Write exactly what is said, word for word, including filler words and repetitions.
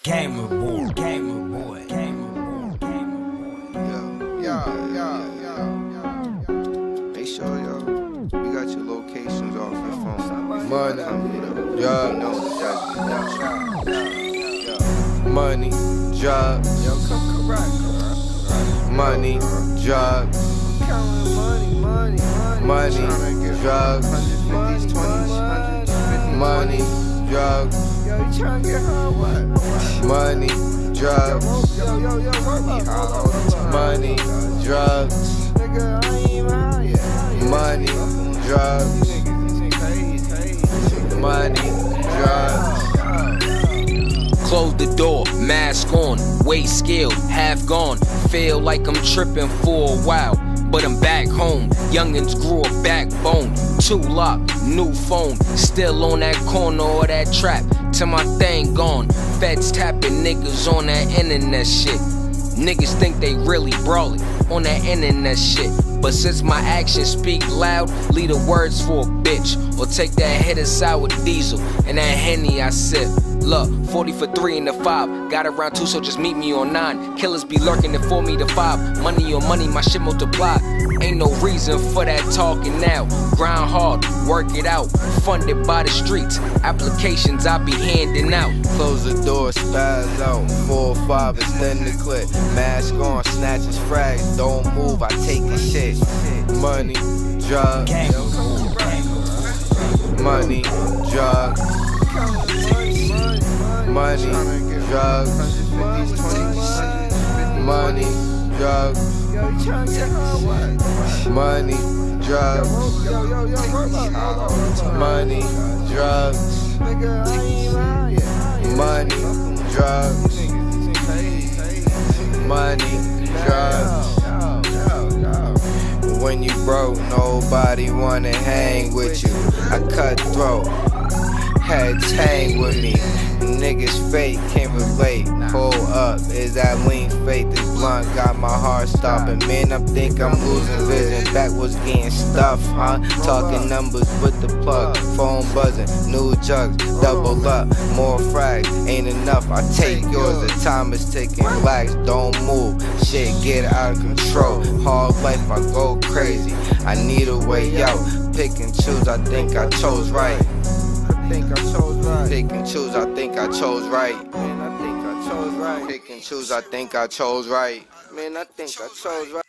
Gamer boy, gamer boy, gamer boy, gamer boy. Yo, yo, yo, yo, yo. Make sure, yo, you got your locations off your phone. Money, Yeah, drugs, no, money, drugs, yo, come correct, correct. money, drugs, Counting money, money, money. money, Tryna get drugs, one fifties, twenties, one fifties, money, drugs, Yo, you tryna get her what? money, drugs, Yo, yo, yo, work me high all the time. money, drugs, Nigga, I ain't even high yet. money, drugs, These niggas, these niggas haze, haze. money, drugs. Close the door, mask on, weight scale, half gone. Feel like I'm tripping for a while, but I'm back home. Youngins grew a backbone, two lock, new phone. Still on that corner or that trap, till my thing gone. Feds tapping niggas on that internet shit. Niggas think they really brawling on that internet shit. But since my actions speak loud, leave the words for a bitch. Or take that hit of sour diesel and that Henny I sip. Look, forty for three in the five. Got around two, so just meet me on nine. Killers be lurking at four me to five. Money on money, my shit multiply. Ain't no reason for that talking now. Grind hard, work it out. Funded by the streets. Applications I be handing out. Close the door, spaz out. Four or five, extend the clip. Mask on, snatches frags. Don't move, I take the shit. Money, drugs, Gamer boy, gamer boy. money, drugs, money, drugs, money, drugs, Yo, you tryna get her what? money, drugs, Yo, yo, yo, work me high all the time. money, drugs, Nigga, I ain't even high yet. money, drugs, These niggas haze, haze. money, drugs. Yo, yo, yo. When you broke, nobody wanna hang with you. I cut throat, heads hang with me. Niggas fake, can't relate. Pull up, is that lean fake? This blunt got my heart stopping. Man, I think I'm losing vision. Back was getting stuffed, huh? Talking numbers with the plug, phone buzzing, new jugs, double up, more frags. Ain't enough, I take yours. The time is ticking, flags don't move. Shit get out of control. Hard life, I go crazy. I need a way out. Pick and choose, I think I chose right. I think I chose right. Pick and choose, I think I chose right. Man, I think I chose right. Pick and choose, I think I chose right. Man, I think I chose right.